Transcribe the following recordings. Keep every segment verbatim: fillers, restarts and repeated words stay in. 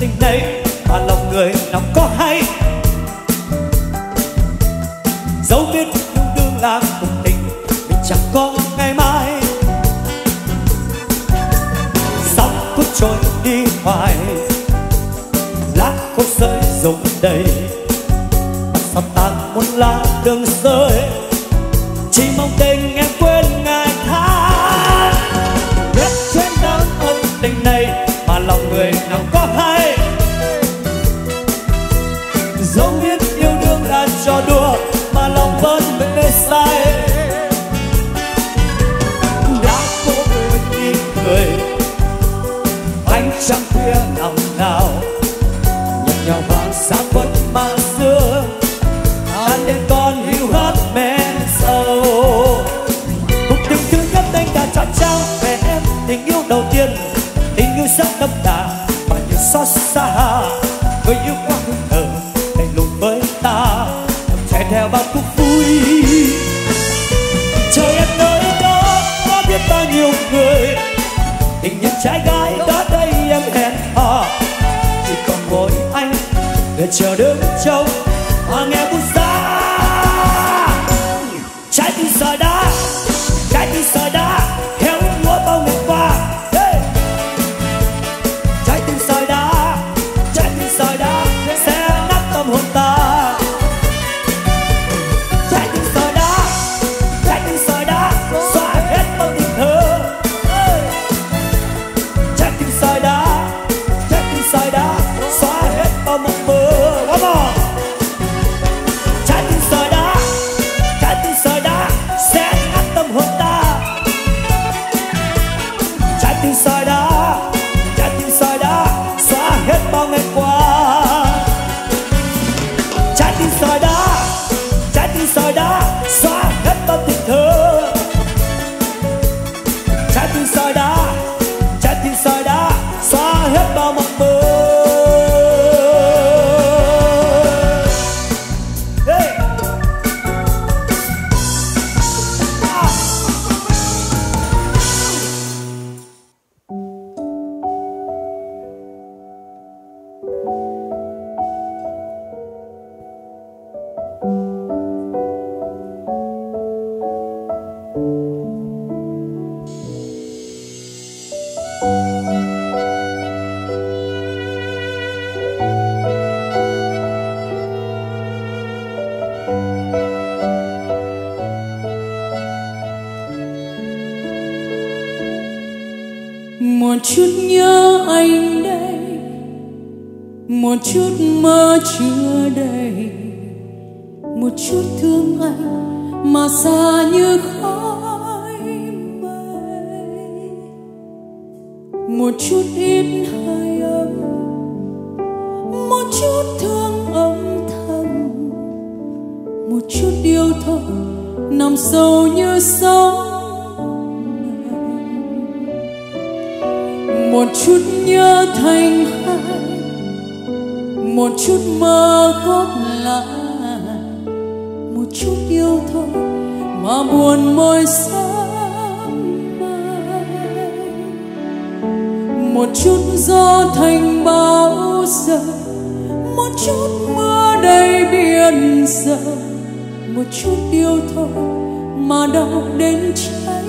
tình này mà lòng người nào có hay. Dẫu biết yêu đương là cuộc tình mình chẳng có ngày mai. Sóng cuốn trôi đi hoài, lá khô rơi rụng đầy. Sao tan muôn lá đường rơi, chỉ mong tình em quên ngày tháng. Biết trên đớn ân tình này mà lòng người nào có hay. Dẫu biết yêu đương là trò đùa mà lòng vẫn mê say. Đã cố quên đi người, ánh trăng khuya nằm nào nhạt nhòa vàng sáng vẫn mang xưa. Tan đêm con hiu hắt men sâu. Cuộc tình thứ nhất anh đã trao trao về em, tình yêu đầu tiên, tình yêu rất đậm đà và nhiều xót xa. Người yêu quá hững hờ lạnh lùng với ta, chạy theo bao cuộc vui. Trời em nơi đó có biết bao nhiêu người, tình nhân trai gái đó đây em hẹn hò. Chỉ còn mỗi anh người chờ đứng trông mà nghe buồn xa. Trái tim sỏi đá, trái tim sỏi đá héo úa bao ngày qua. Hey! Trái tim sỏi đá, trái tim sỏi đá sẽ nát tâm hồn ta. Trái tim sỏi đá, trái tim sỏi đá xóa hết bao tình thơ. Hey! Trái tim sỏi đá, trái tim sỏi đá xóa hết bao mộng mơ. Come on! Trái tim sỏi đá, trái tim sỏi đá sẽ nát tâm hồn ta. Trái tim sỏi đá, trái tim sỏi đá xóa hết bao ngày qua. Trái tim sỏi đá, trái tim sỏi đá xóa hết bao tình thơ. Trái tim sỏi đá, trái tim sỏi đá xóa hết bao mộng mơ. Hey! Một chút nhớ anh đây, một chút mơ chưa đầy, một chút thương anh mà xa như khói mây. Một chút ít hơi ấm, một chút thương âm thầm, một chút yêu thôi nằm sâu như sóng. Một chút nhớ thành hai, một chút mơ cốt lại, một chút yêu thôi mà buồn môi sớm mai. Một chút gió thành bão giờ, một chút mưa đầy biển giờ, một chút yêu thôi mà đau đến cháy.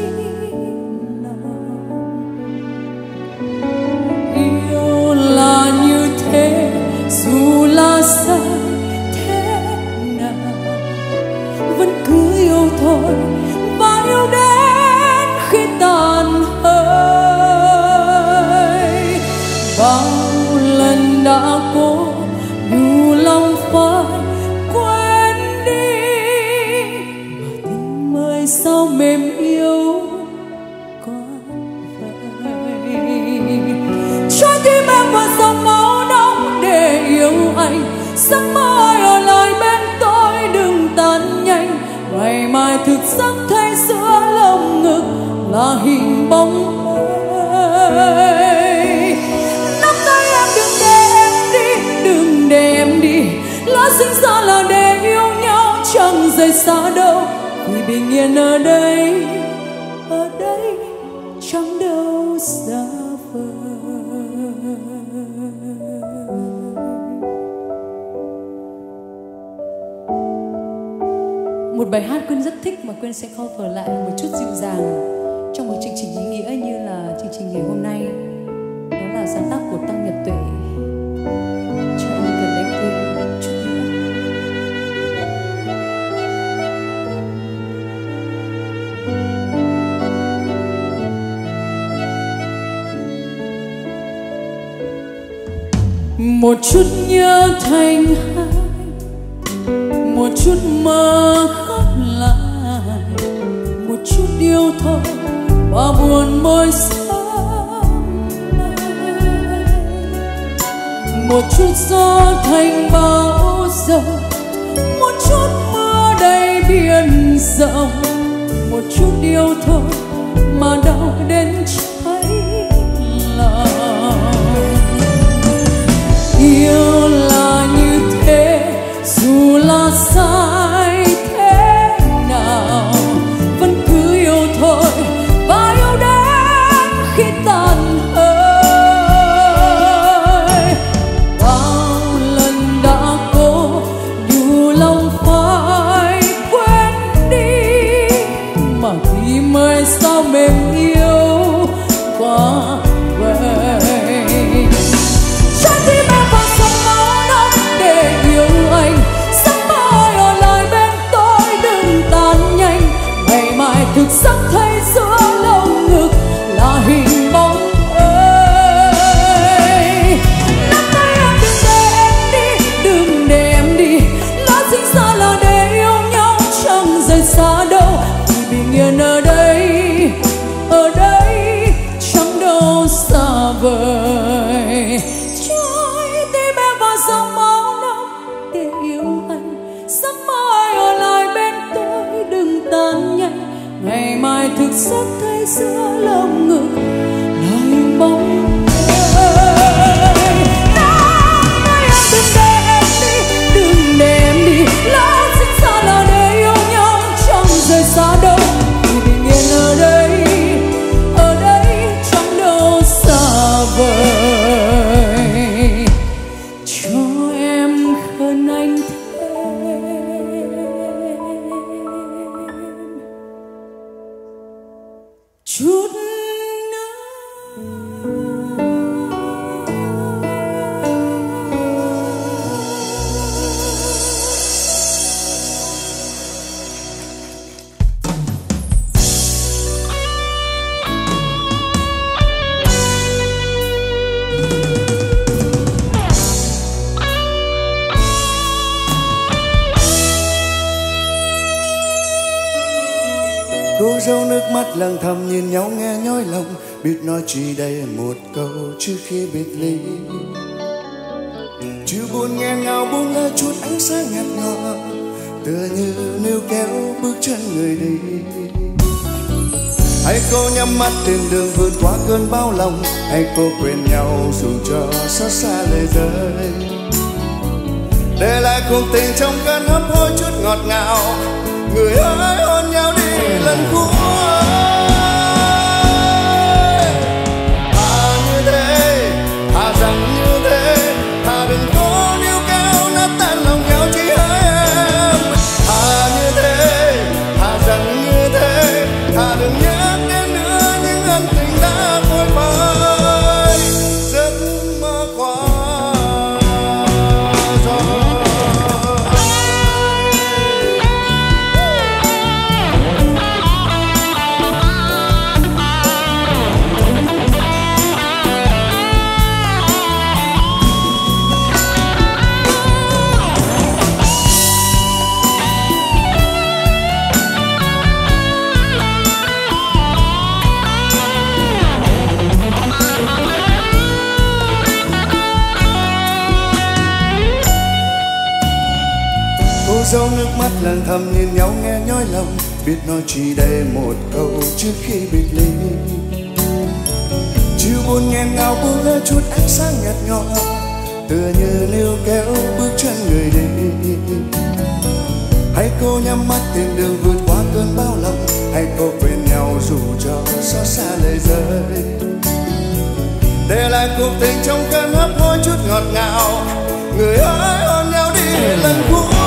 Là như thế dù là sai thế nào, vẫn cứ yêu thôi và yêu đến khi tàn hơi. Bao lần đã cố đủ lòng phải quên đi, mà tình mới sao mềm yếu quá vậy. Trái tim em vẫn dòng máu nóng để yêu anh. Giấc mơ ai ở lại bên tôi đừng tan nhanh. Ngày mai thực giấc thấy giữa lồng ngực là hình bóng ấy. Nắm tay em đừng để em đi, đừng để em đi. Lỡ sinh ra là để yêu nhau chẳng rời xa đâu. Vì bình yên ở đây, ở đây chẳng đâu xa vời. bài hát Quyên rất thích mà Quyên sẽ cover lại một chút dịu dàng trong một chương trình ý nghĩa như là chương trình ngày hôm nay. Đó là sáng tác của Tăng Nhật Tuệ. Cho em cần em thêm chút nữa. Một chút nhớ thành hai, một chút mơ khắc lại, một chút yêu thôi và buồn môi sớm mai. Một chút gió thành bão dầu, một chút mưa đầy biển rộng, một chút yêu thôi mà đau đến cháy lòng. Yêu là như thế, dù là sai thế nào vẫn cứ yêu thôi và yêu đến khi tàn hơi. Bao lần đã cố dù lòng phải quên đi, mà khi mới sao mềm yêu quá vậy. Trái tim em vẫn sống máu nóng để yêu anh, sắp mãi ở lại bên tôi đừng tan nhanh. Ngày mai thực sắc thấy giữa lồng ngực là hình bóng ơi. Nắm tay em đừng để em đi, đừng để em đi. Lỡ sinh ra là để yêu nhau chẳng rời xa đâu. Vì bình yên ở đây, ở đây chẳng đâu xa vời. Trái tim em vào dòng máu nóng để yêu anh, sắp mãi ở lại bên tôi đừng tan nhanh. Ngày mai thực sắc thấy giữa lồng ngực là hình bóng ơi. Nắm tay em đừng để em đi, đừng để em đi. Lỡ sinh ra là để yêu nhau chẳng rời xa đâu. Vì bình yên ở đây, ở đây chẳng đâu xa vời. Cho em khấn anh thêm chút nữa. Cô dâu nước mắt lặng thầm nhìn nhau nghe nhói lòng, biết nói chỉ đây một câu trước khi biệt ly. Chiều buồn nghẹn ngào buông lơi chút ánh sáng nhạt nhòa, tựa như níu kéo bước chân người đi. Hãy cô nhắm mắt trên đường vượt qua cơn bão lòng, hãy cô quên nhau dù cho xót xa lời rơi. Để lại cuộc tình trong cơn hấp hối chút ngọt ngào, người ơi hôn nhau đi lần cuối. Thà như thế, thà rằng như thế, thà đừng có níu kéo nát tan lòng nhau chỉ hỡi em. Thà như thế, thà rằng như thế, thà đừng nhắc đến nữa những ân tình đã phôi phai. Giấc mơ qua rồi. Cô dâu nước mắt lặng thầm nhìn nhau nghe nhói lòng, biết nói chỉ đây một câu trước khi biệt ly. Chiều buồn nghẹn ngào buông lơi chút ánh sáng nhạt nhòa, tựa như níu kéo bước chân người đi. Hãy cô nhắm mắt tìm đường vượt qua cơn bão lòng, hãy cô quên nhau dù cho xót xa lời rơi. Để lại cuộc tình trong cơn hấp hối chút ngọt ngào, người ơi hôn nhau đi lần cuối.